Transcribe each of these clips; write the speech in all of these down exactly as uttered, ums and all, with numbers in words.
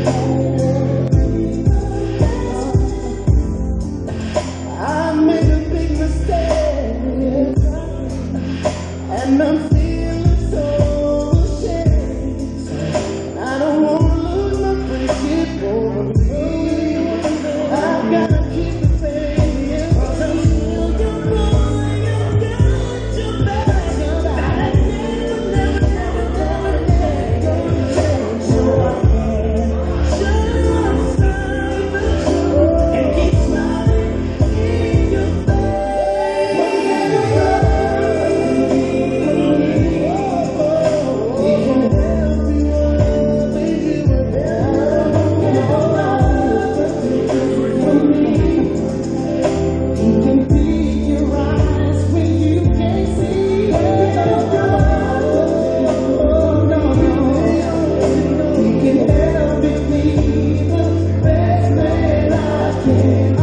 I made a big mistake, and I'm feeling so ashamed. I don't want to lose my friendship over me. I've got to keep the faith, 'cause I'm still your boy. I've got your back, your back. Never, never, never, never, never change. So I can show myself the truth and keep smiling in your face. He can help you all, baby, whatever you want. He can be your eyes when you can't see. He can help me be the best man I can.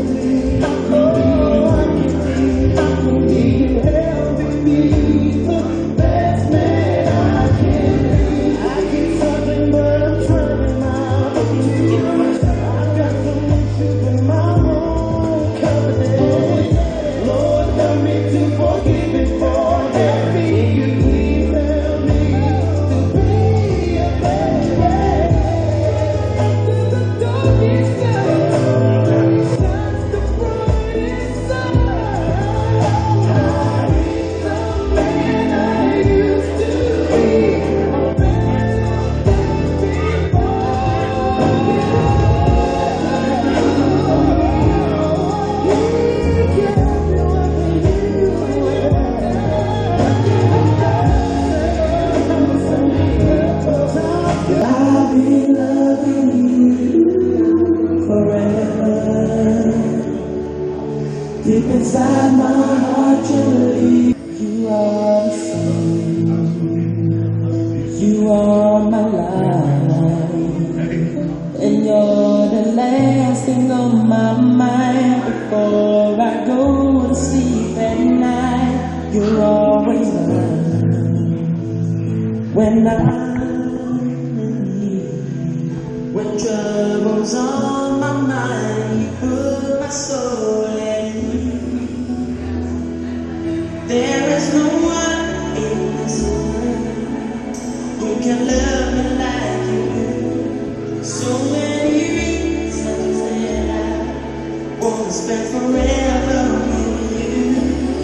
Oh, I can be. He can help me be the best man I can be. I keep something, but I'm trying out. I've got some issues with my own confidence. Lord, help me to forgive and forget me. You please help me to be a better man. Through the darkest night, shines the brightest sun. I need the man I used to be, a better than before. I'll be loving you forever. Deep inside my heart, you believe you are the sun. You are my life, and you're the last thing on my mind before I go to sleep at night. You're always mine when I'm in need. When trouble's on my mind, you put my soul at ease. There is no one in this world who can love me like you do. So many reasons that I won't spend forever with you.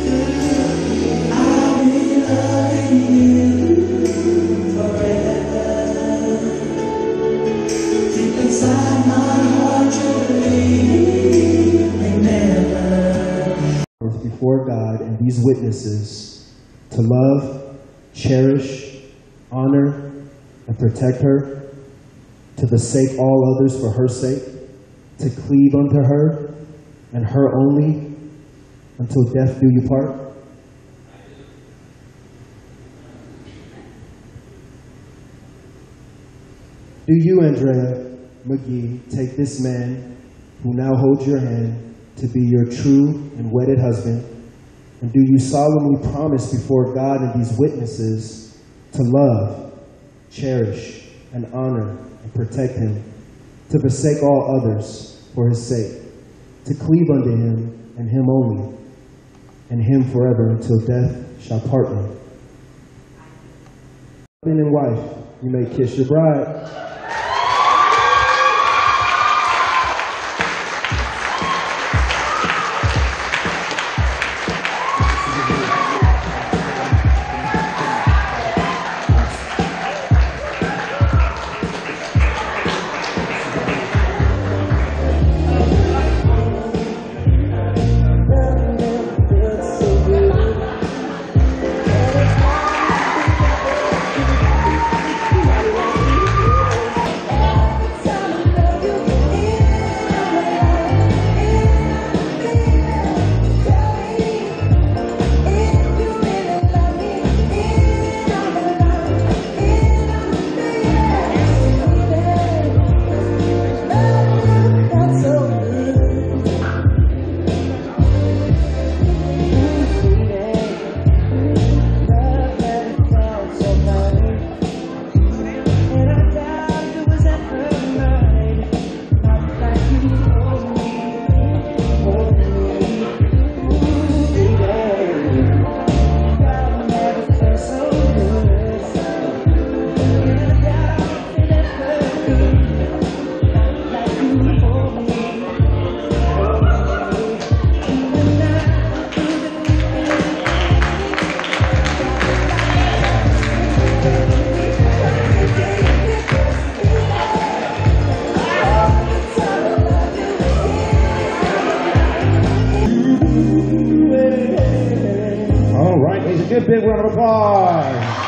I'll be loving you forever. Deep inside my heart, you believe me never. Before God and these witnesses to love, cherish, honor, and protect her, to forsake all others for her sake, to cleave unto her and her only until death do you part. Do you, Andrea McGee, take this man who now holds your hand to be your true and wedded husband, and do you solemnly promise before God and these witnesses to love, cherish, and honor and protect him, to forsake all others for his sake, to cleave unto him and him only, and him forever until death shall part you? Husband and wife, you may kiss your bride. Thank you. big round of applause.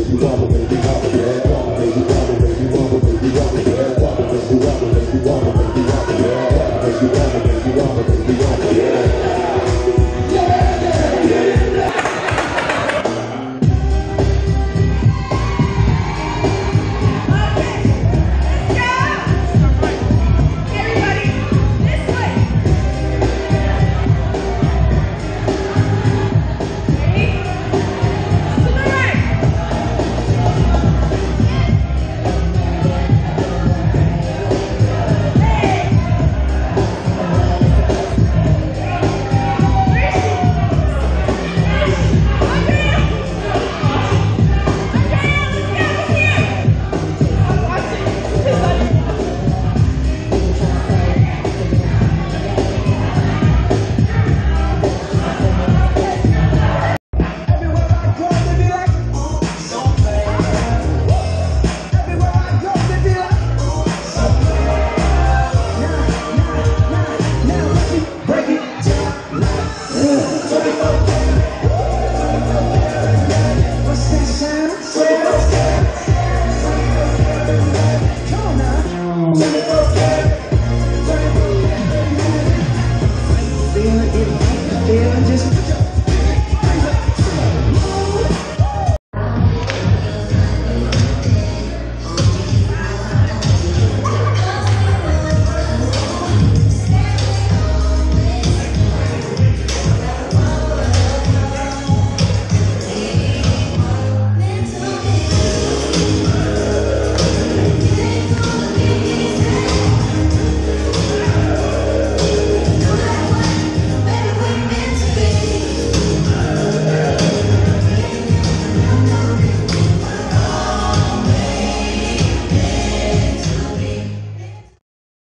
Wobble, baby, wobble, baby, wobble, baby, wobble, baby, wobble, baby, wobble, baby, wobble, baby, wobble, baby, wobble, baby,